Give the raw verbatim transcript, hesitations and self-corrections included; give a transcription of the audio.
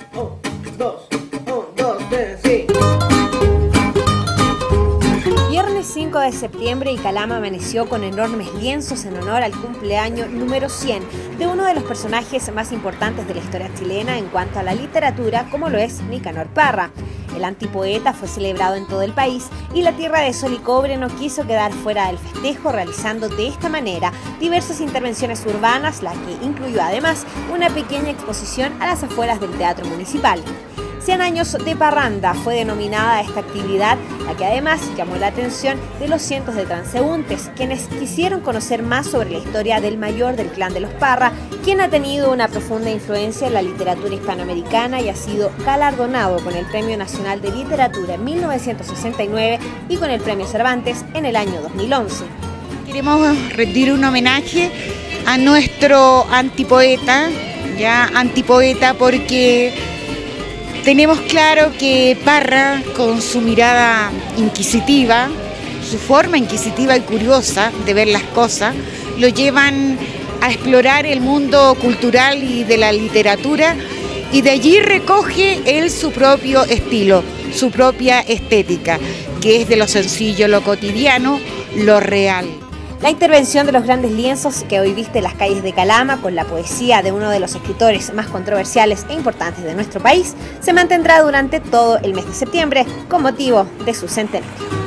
Un, dos, un, dos, tres, sí. Viernes cinco de septiembre y Calama amaneció con enormes lienzos en honor al cumpleaños número cien de uno de los personajes más importantes de la historia chilena en cuanto a la literatura, como lo es Nicanor Parra. El antipoeta fue celebrado en todo el país y la Tierra de Sol y Cobre no quiso quedar fuera del festejo, realizando de esta manera diversas intervenciones urbanas, la que incluyó además una pequeña exposición a las afueras del Teatro Municipal. cien años de parranda fue denominada esta actividad, la que además llamó la atención de los cientos de transeúntes, quienes quisieron conocer más sobre la historia del mayor del clan de los Parra, quien ha tenido una profunda influencia en la literatura hispanoamericana y ha sido galardonado con el Premio Nacional de Literatura en mil novecientos sesenta y nueve y con el Premio Cervantes en el año dos mil once. Queremos rendir un homenaje a nuestro antipoeta, ya antipoeta porque tenemos claro que Parra, con su mirada inquisitiva, su forma inquisitiva y curiosa de ver las cosas, lo llevan a explorar el mundo cultural y de la literatura, y de allí recoge él su propio estilo, su propia estética, que es de lo sencillo, lo cotidiano, lo real. La intervención de los grandes lienzos que hoy viste en las calles de Calama, con la poesía de uno de los escritores más controversiales e importantes de nuestro país, se mantendrá durante todo el mes de septiembre con motivo de su centenario.